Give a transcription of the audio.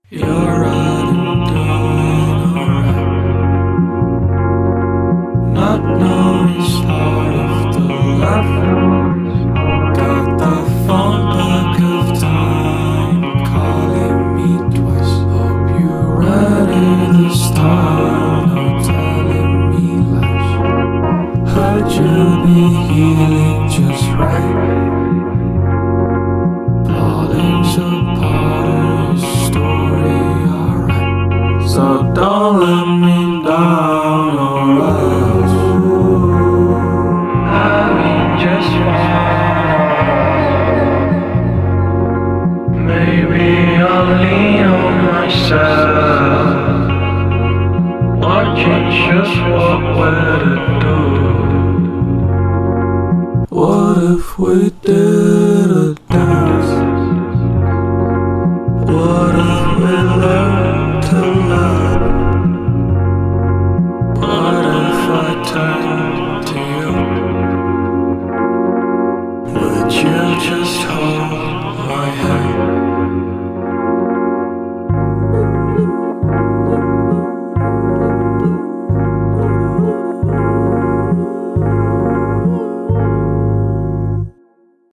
You're right and doing alright. Not knowing start of the life. Got the phone back of time calling me twice. Hope you're ready this time. No telling me lies. Heard you'll be healing just right. Falling apart is story, alright. So don't let me down or else I'll be just fine. Maybe I'll lean on myself, watching just what we're to do. What if we did it?